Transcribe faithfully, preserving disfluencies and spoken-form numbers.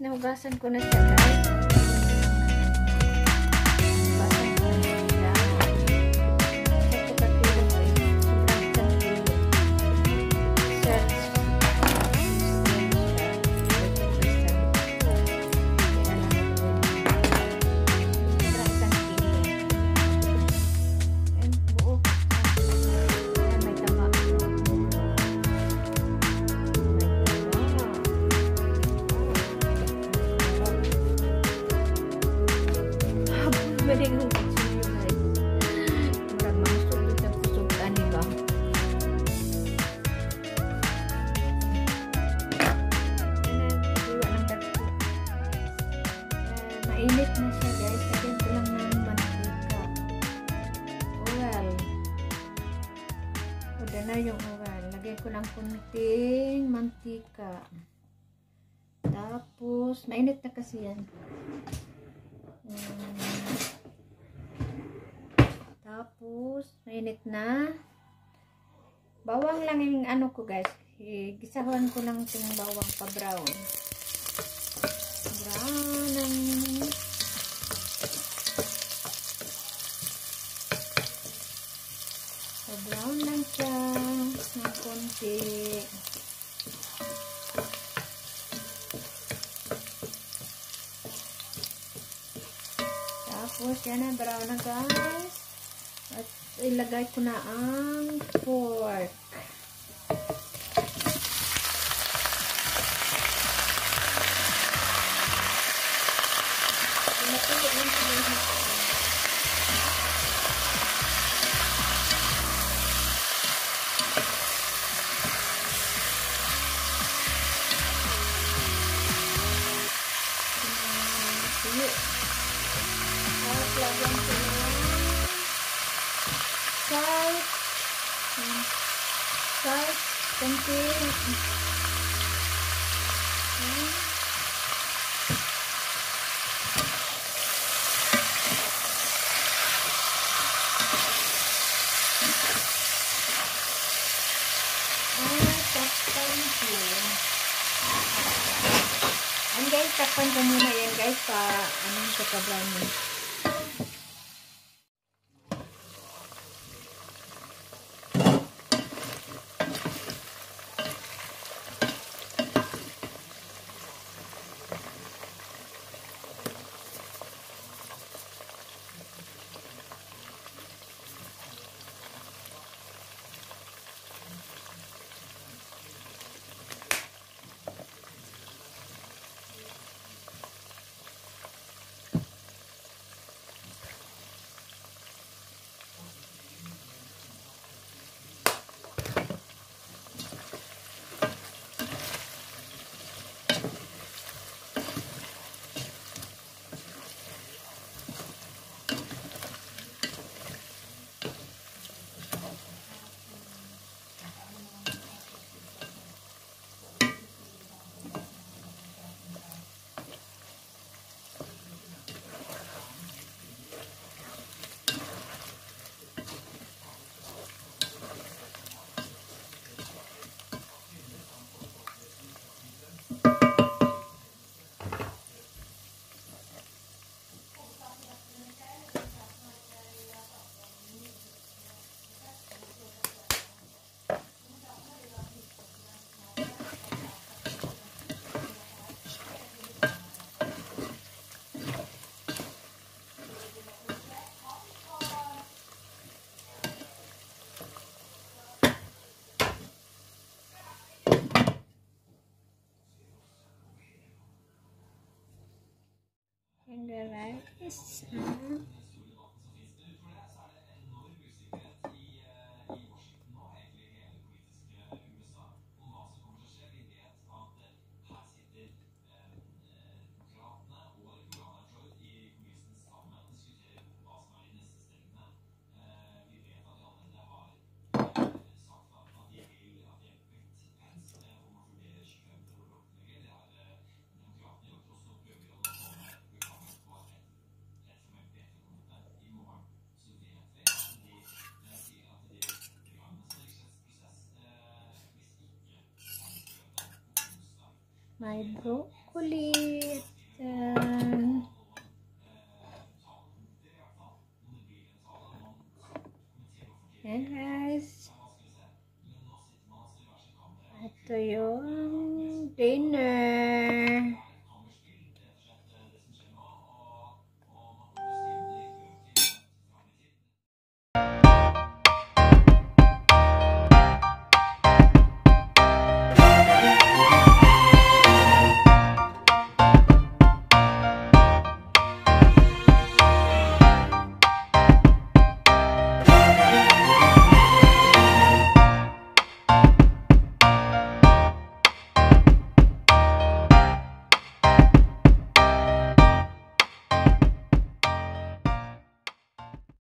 nahugasan ko na siya guys. Hugasan ko na siya. Ito katulog ko eh. Sobrang sakit. Search. Sobrang sakit. And buo. Ayan, may tama. Pwede kong pagsuyo guys. Marang masuk dito ang kusugan, diba? Nagsiwa ng dagko. Mainit na siya guys. Lagyan ko lang ng mantika. Oil. Uda na yung oil. Lagyan ko ng kunting mantika. Tapos, mainit na kasi yan. Um, Tapos, mainit na. Bawang lang yung ano ko guys. Gisahan ko lang itong bawang pa brown. Brown ng pa brown lang siya ng konti. Tapos, yan na brown na guys. At ilagay ko na ang pork. Natuloy lang sa mga tuyo. Tapos lagyan ko na salt, salt, konti, at takpan ko. And guys, takpan ko muna yan guys pa, anong sa kabrani. And the rice. Uh, my broccoli. kulit. Yan. Yan guys. Ito yung dinner.